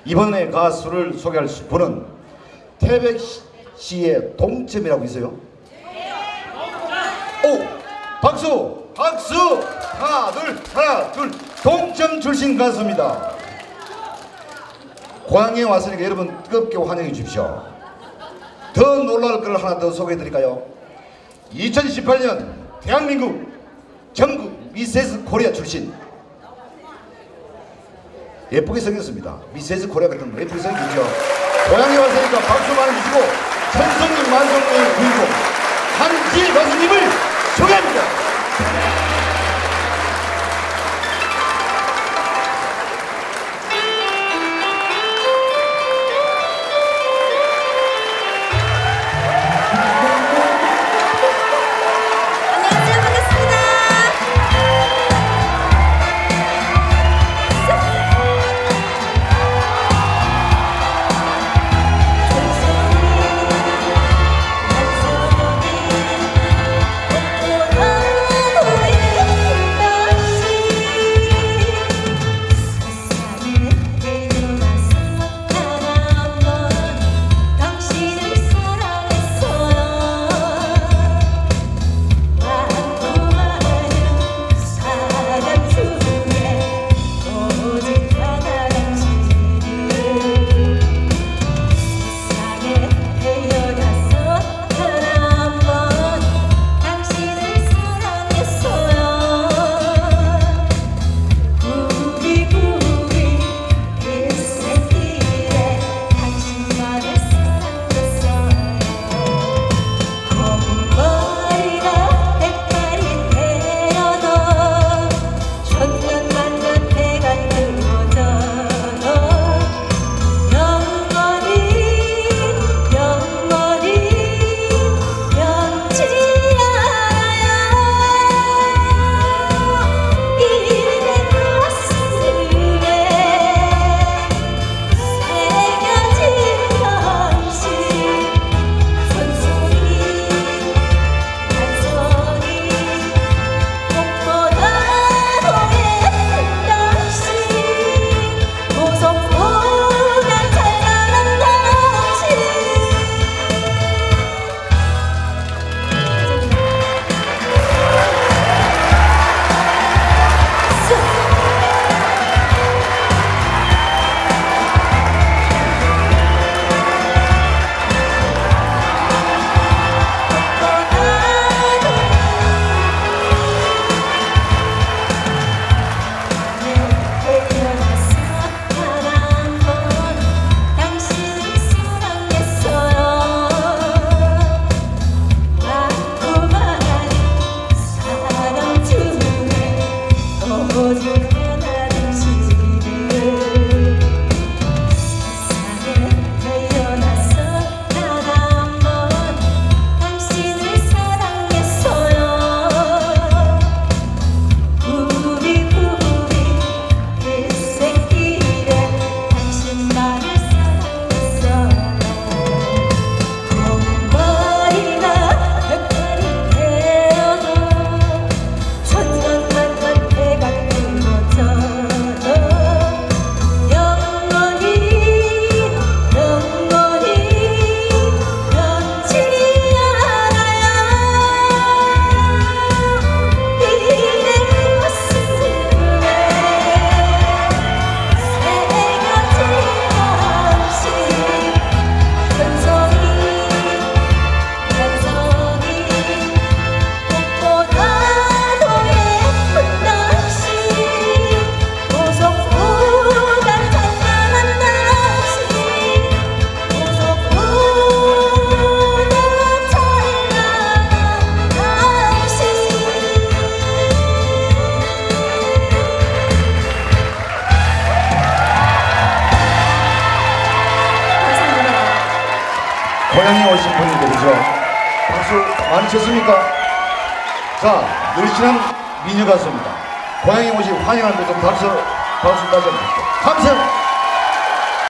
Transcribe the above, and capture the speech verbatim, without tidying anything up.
이번에 가수를 소개할 분은 태백시의 동점이라고 있어요. 오! 박수! 박수! 하나 둘 하나 둘 동점 출신 가수입니다. 고향에 왔으니까 여러분 뜨겁게 환영해 주십시오. 더 놀랄 걸 하나 더 소개해 드릴까요? 이천십팔 년 대한민국 전국 미세스 코리아 출신, 예쁘게 생겼습니다. 미세스 코리아 같은 거 예쁘게 생기죠. 고향에 왔으니까 박수 많이 주시고 천성님 만성님의 주인공 한지혜 가수님을 소개합니다. 고향에 오신 분들이죠. 박수 많이 쳤습니까? 자, 늘씬한 미녀 가수입니다. 고향에 오신 환영하는 것은 박수, 박수 다시 한번 감사합니다.